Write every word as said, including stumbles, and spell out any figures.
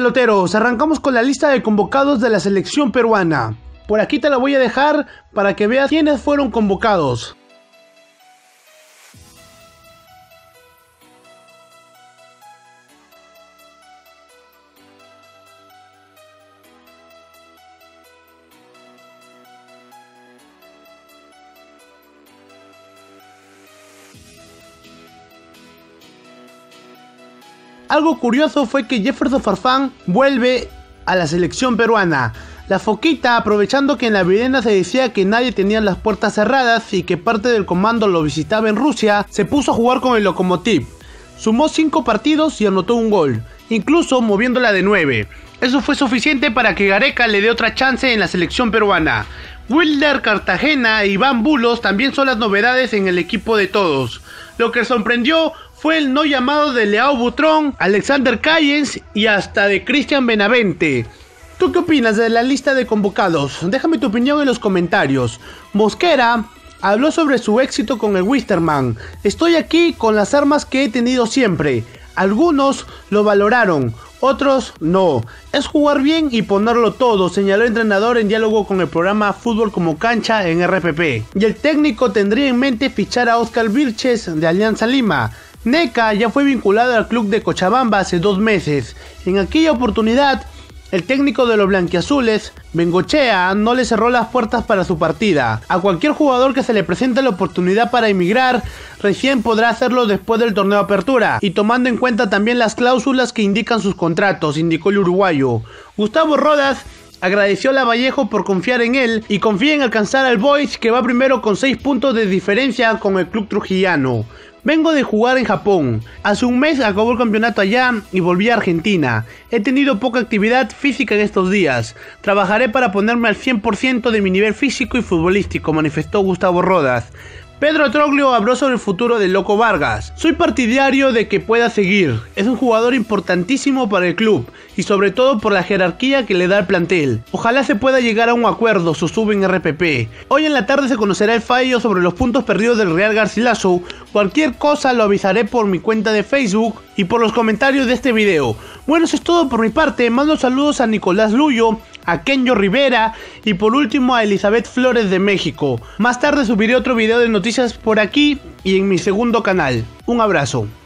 peloteros, arrancamos con la lista de convocados de la selección peruana. Por aquí te la voy a dejar para que veas quiénes fueron convocados. Algo curioso fue que Jefferson Farfán vuelve a la selección peruana. La Foquita, aprovechando que en la Videna se decía que nadie tenía las puertas cerradas y que parte del comando lo visitaba en Rusia, se puso a jugar con el Lokomotiv. Sumó cinco partidos y anotó un gol, incluso moviéndola de nueve. Eso fue suficiente para que Gareca le dé otra chance en la selección peruana. Wilder Cartagena e Iván Bulos también son las novedades en el equipo de todos. Lo que sorprendió fue el no llamado de Leao Butrón, Alexander Callens y hasta de Cristian Benavente. ¿Tú qué opinas de la lista de convocados? Déjame tu opinión en los comentarios. Mosquera habló sobre su éxito con el Wisterman. Estoy aquí con las armas que he tenido siempre. Algunos lo valoraron, otros no. Es jugar bien y ponerlo todo, señaló el entrenador en diálogo con el programa Fútbol como Cancha en R P P. Y el técnico tendría en mente fichar a Oscar Vilches de Alianza Lima. Neca ya fue vinculado al club de Cochabamba hace dos meses. En aquella oportunidad, el técnico de los blanquiazules, Bengochea, no le cerró las puertas para su partida. A cualquier jugador que se le presente la oportunidad para emigrar, recién podrá hacerlo después del torneo de apertura, y tomando en cuenta también las cláusulas que indican sus contratos, indicó el uruguayo. Gustavo Rodas agradeció a Lavallejo por confiar en él y confía en alcanzar al Boys, que va primero con seis puntos de diferencia con el club trujillano. Vengo de jugar en Japón. Hace un mes acabó el campeonato allá y volví a Argentina. He tenido poca actividad física en estos días. Trabajaré para ponerme al cien por ciento de mi nivel físico y futbolístico, manifestó Gustavo Rodas. Pedro Troglio habló sobre el futuro del Loco Vargas. Soy partidario de que pueda seguir. Es un jugador importantísimo para el club y sobre todo por la jerarquía que le da al plantel. Ojalá se pueda llegar a un acuerdo, sostuvo en R P P. Hoy en la tarde se conocerá el fallo sobre los puntos perdidos del Real Garcilaso. Cualquier cosa lo avisaré por mi cuenta de Facebook y por los comentarios de este video. Bueno, eso es todo por mi parte. Mando saludos a Nicolás Luyo, a Kenyo Rivera y por último a Elizabeth Flores de México. Más tarde subiré otro video de noticias por aquí y en mi segundo canal. Un abrazo.